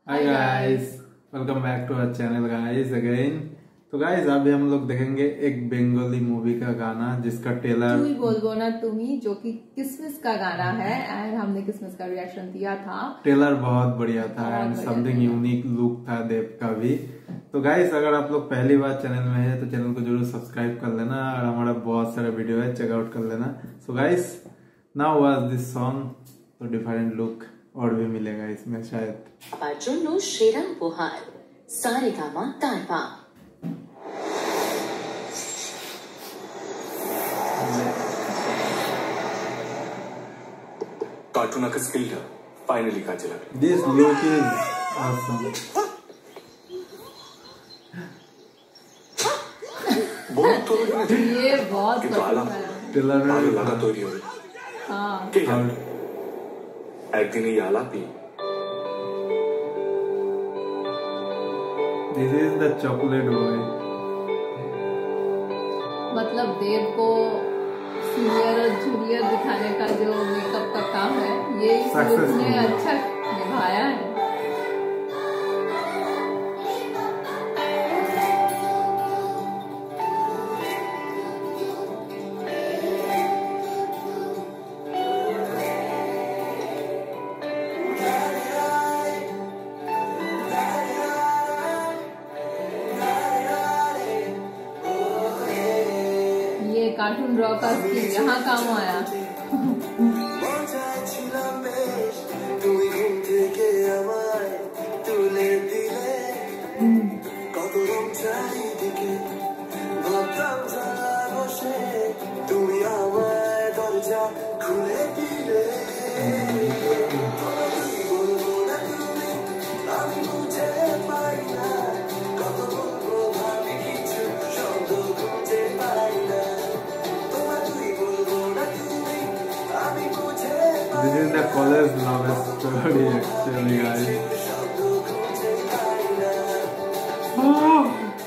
Hi guys, welcome back to our channel guys again. तो guys अभी हम लोग देखेंगे एक बंगाली मूवी का गाना जिसका ट्रेलर तू ही बोल ना तुम्ही, जो कि किसमिस का गाना है एंड हमने किसमिस का रिएक्शन दिया था। ट्रेलर बहुत बढ़िया था एंड समथिंग यूनिक लुक था देव का भी। तो गाइस अगर आप लोग पहली बार चैनल में है तो चैनल को जरूर सब्सक्राइब कर लेना और हमारा बहुत सारा वीडियो है चेकआउट कर लेना। So guys now was this song, तो डिफरेंट लुक और भी मिलेगा इसमें शायद। जন্য সেরা উপহার সারেগামা তারপা कार्टून का स्किल फाइनली काजे लगे। This look is awesome. बहुत तो ये बहुत ट्रेलर में लगा तो रही हो। हाँ एक दिन ही आलापी। This is the chocolate boy. मतलब देव को सीनियर और जूनियर दिखाने का जो मेकअप का काम है ये इस लुक ने अच्छा निभाया है। कार्टून रॉ का यहाँ काम आया। This is the college love story actually, guys. Oh.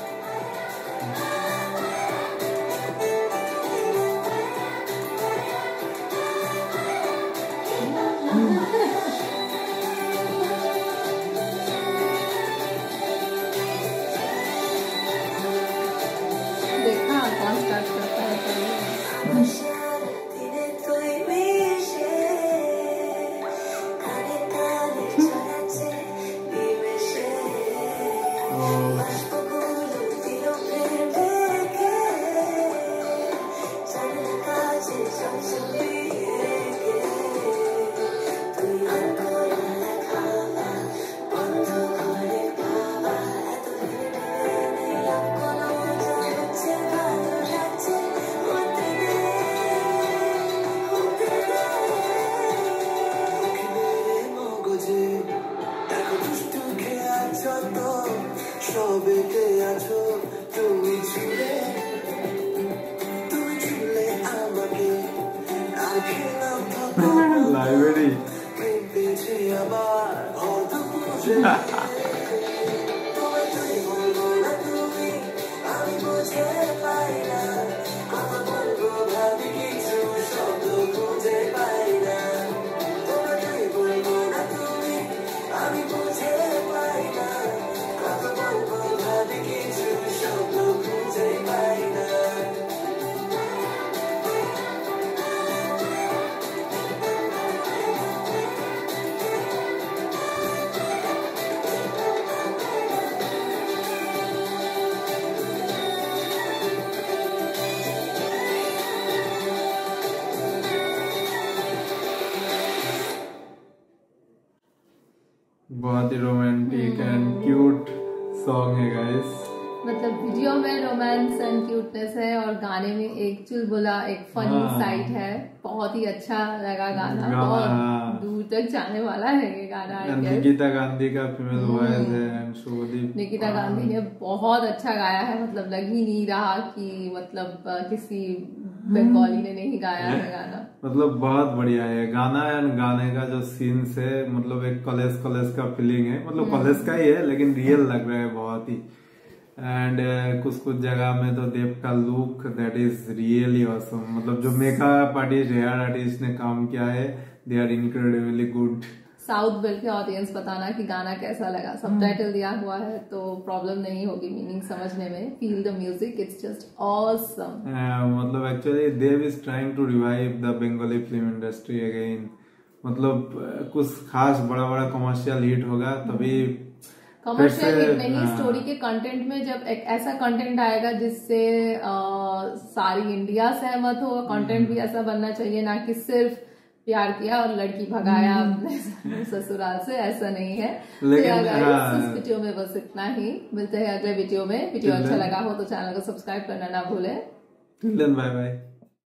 देखा कौन स्टार्ट करता है लाइब्रेरी बहुत ही रोमांटिक एंड क्यूट सॉन्ग है गाइस। मतलब वीडियो में रोमांस एंड क्यूटनेस है और गाने में एक चुलबुला एक फनी साइड है। बहुत ही अच्छा लगा गाना, बहुत दूर तक जाने वाला है ये गाना। निकिता गांधी का फीमेल वॉइस है एंड शुभदीप। निकिता गांधी ने बहुत अच्छा गाया है। मतलब लग ही नहीं रहा कि मतलब किसी बंगाली ने नहीं गाया है गाना। मतलब बहुत बढ़िया है गाना एंड गाने का जो सीन्स है, मतलब एक कॉलेज का फीलिंग है। मतलब कॉलेज का ही है लेकिन रियल लग रहा है बहुत ही। एंड कुछ कुछ जगह में तो देव का look that is really awesome. मतलब जो मेकअप आर्टिस्ट हेयर आर्टिस्ट ने काम किया है they are incredibly good. South belt के ऑडियंस बताना कि गाना कैसा लगा। सबटाइटल दिया हुआ है तो प्रॉब्लम नहीं होगी मीनिंग समझने में। Feel the music, it's just awesome. मतलब actually Dev is trying to revive the Bengali film industry again. मतलब कुछ खास बड़ा बड़ा कमर्शियल हिट होगा तभी। कमर्शियल हिट नहीं, स्टोरी के कंटेंट में जब एक ऐसा कंटेंट आएगा जिससे सारी इंडिया सहमत हो, कंटेंट भी ऐसा बनना चाहिए, ना कि सिर्फ प्यार किया और लड़की भगाया अपने ससुराल से, ऐसा नहीं है। लेकिन इस वीडियो में बस इतना ही। मिलते हैं अगले वीडियो में। वीडियो अच्छा लगा हो तो चैनल को सब्सक्राइब करना ना भूलें। Bye bye.